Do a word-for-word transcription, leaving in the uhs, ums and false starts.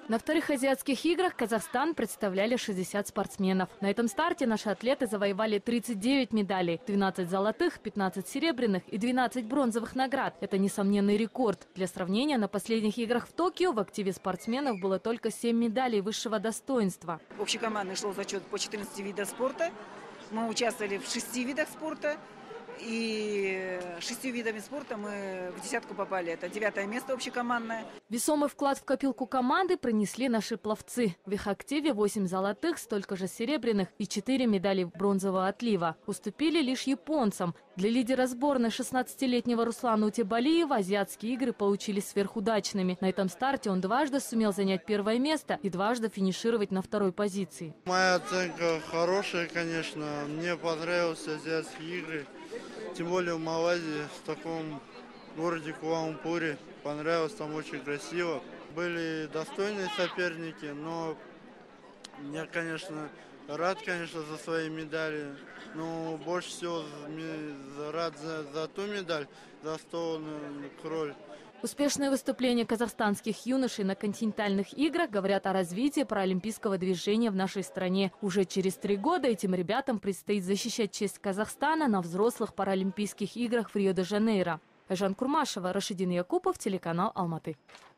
На вторых азиатских играх Казахстан представляли шестьдесят спортсменов. На этом старте наши атлеты завоевали тридцать девять медалей, двенадцать золотых, пятнадцать серебряных и двенадцать бронзовых наград. Это несомненный рекорд. Для сравнения, на последних играх в Токио в активе спортсменов было только семь медалей высшего достоинства. Общекомандный шел зачет по четырнадцати видам спорта. Мы участвовали в шести видах спорта. И шестью видами спорта мы в десятку попали. Это девятое место общекомандное. Весомый вклад в копилку команды принесли наши пловцы. В их активе восемь золотых, столько же серебряных и четыре медали бронзового отлива. Уступили лишь японцам. Для лидера сборной шестнадцатилетнего Руслана Утебалиева азиатские игры получились сверхудачными. На этом старте он дважды сумел занять первое место и дважды финишировать на второй позиции. Моя оценка хорошая, конечно. Мне понравились азиатские игры. Тем более в Малайзии, в таком городе Куала-Лумпуре. Понравилось, там очень красиво. Были достойные соперники, но я, конечно, рад, конечно, за свои медали. Но больше всего рад за, за ту медаль, за столную кроль. Успешные выступления казахстанских юношей на континентальных играх говорят о развитии паралимпийского движения в нашей стране. Уже через три года этим ребятам предстоит защищать честь Казахстана на взрослых паралимпийских играх в Рио-де-Жанейро. Айжан Курмашева, Рашидин Якупов, телеканал Алматы.